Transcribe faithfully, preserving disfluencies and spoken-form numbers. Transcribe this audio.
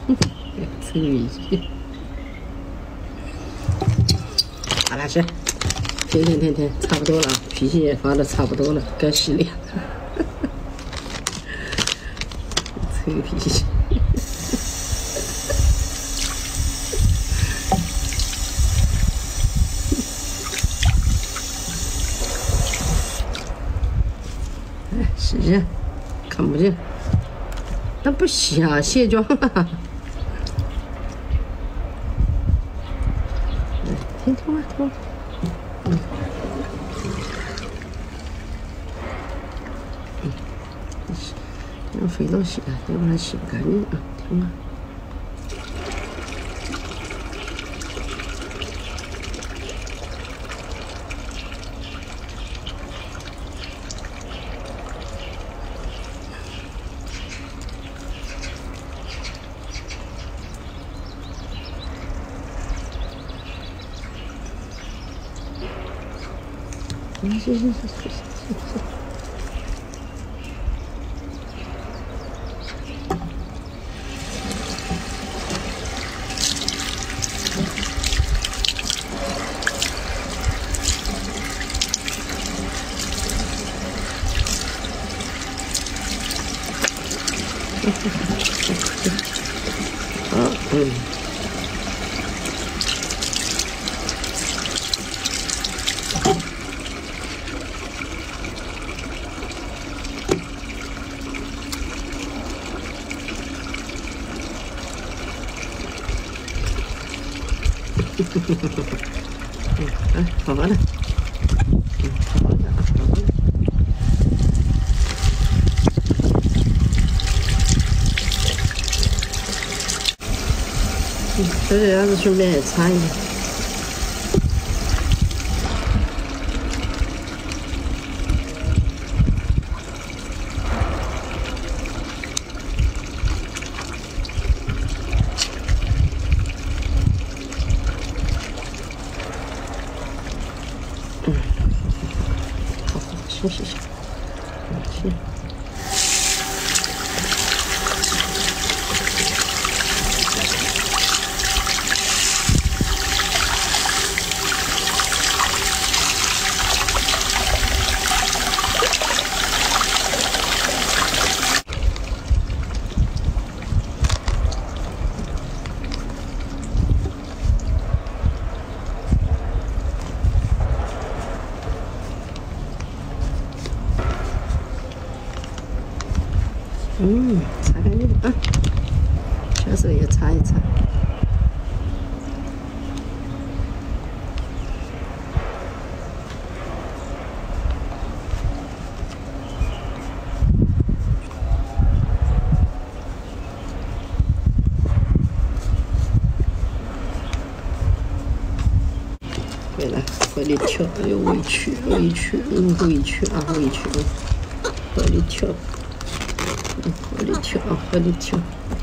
臭脾气。好了，行，停停停停，差不多了，脾气也发的差不多了，该洗脸。臭脾气。哎，洗去，看不见。那不洗啊，卸妆啊。听听吧，听吧。嗯。嗯。用肥皂洗啊，要不然洗不干净啊，听吧。行行行行行行。好，嗯。嗯，哎，好好的，嗯，好好的，好好的。嗯，这个鸭子顺便也擦一下。嗯，好好休息一下，去。嗯，擦干净啊，下手也擦一擦。回来，回里跳，哎呦，委屈，委屈，嗯，委屈啊，委屈，回里跳。回里跳，回里跳。